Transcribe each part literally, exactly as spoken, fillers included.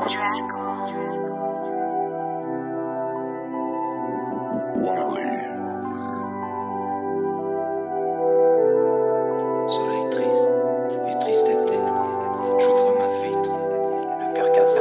Soleil triste et triste été, j'ouvre ma vitre, le cœur cassé.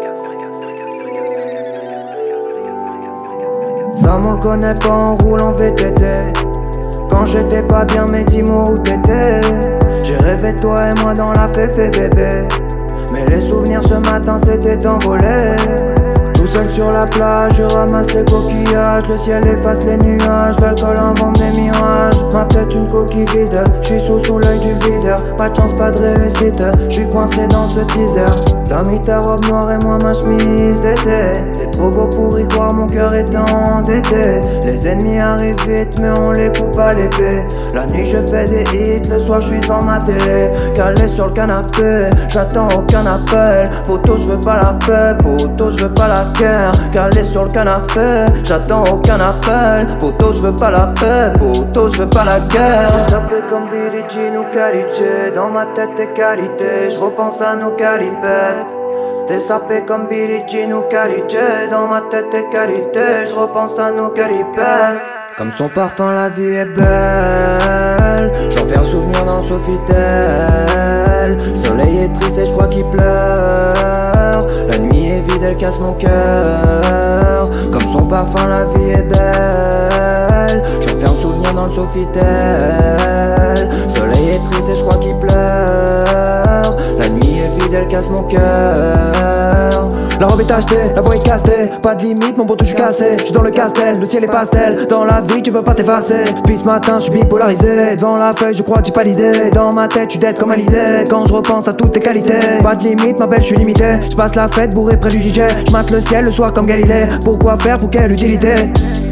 Ça m'on le connaît pas, on roule en V T T. Quand j'étais pas bien, mais dis-moi où t'étais. J'ai rêvé de toi et moi dans la féfé bébé. Mais les souvenirs ce matin s'étaient envolés. Tout seul sur la plage, je ramasse les coquillages. Le ciel efface les nuages, l'alcool invente des mirages. Ma tête une coquille vide, j'suis sous sous l'œil du videur. Pas de chance, pas de réussite, j'suis coincé dans ce teaser. T'as mis ta robe noire et moi ma chemise d'été. C'est trop beau pour y croire, mon cœur est endetté. Les ennemis arrivent vite mais on les coupe à l'épée. La nuit je fais des hits, le soir j'suis devant ma télé. Calé sur le canapé, j'attends aucun appel. Poto j'veux pas la paix, poto j'veux pas la guerre. Calé sur le canapé, j'attends aucun appel. Poto j'veux pas la paix, poto j'veux pas la guerre. Ça fait comme Billie Jean ou Carrie J. Dans ma tête tes qualités, j'repense à nos calipettes. T'es sapé comme Billie Jean ou Carrie J. Dans ma tête tes qualités, j'repense à nos calipettes. Comme son parfum la vie est belle, j'en fais un souvenir dans Sofitel. Soleil est triste et je crois qu'il pleure. La nuit est vide, elle casse mon cœur. Comme son parfum la vie est belle, j'en fais un souvenir dans le Sofitel. Soleil est triste et je crois qu'il pleure. La nuit est vide, elle casse mon cœur. La robe est achetée, la voix est castée. Pas de limite, mon poteau, je suis cassé. Je suis dans le castel, le ciel est pastel. Dans la vie, tu peux pas t'effacer. Depuis ce matin, je suis bipolarisé. Devant la feuille, je crois que j'ai pas l'idée. Dans ma tête, tu dead comme à l'idée. Quand je repense à toutes tes qualités. Pas de limite, ma belle, je suis limité. Je passe la fête bourré près du D J. Je mate le ciel le soir comme Galilée. Pourquoi faire, pour quelle utilité?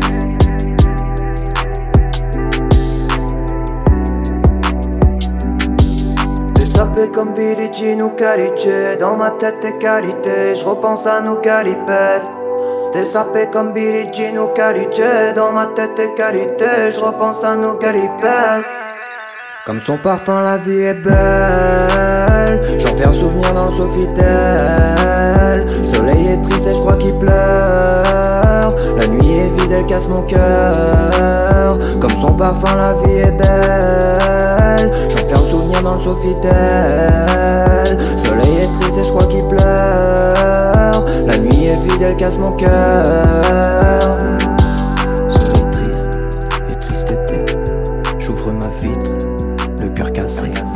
Sapé comme Billie Jean ou Carrie J. Dans ma tête tes qualités, je repense à nos calipettes. T'es sapé comme Billie Jean ou Carrie J. Dans ma tête tes qualités, je repense à nos calipettes. Comme son parfum la vie est belle, j'en fais un souvenir dans le Sofitel. Soleil est triste et je crois qu'il pleure. La nuit est vide, elle casse mon cœur. Comme son parfum la vie est belle, j'en fais un souvenir dans le Sofitel. Soleil est triste et je crois qu'il pleure. La nuit est vide, elle casse mon cœur. Soleil triste et triste été, j'ouvre ma vitre, le cœur cassé.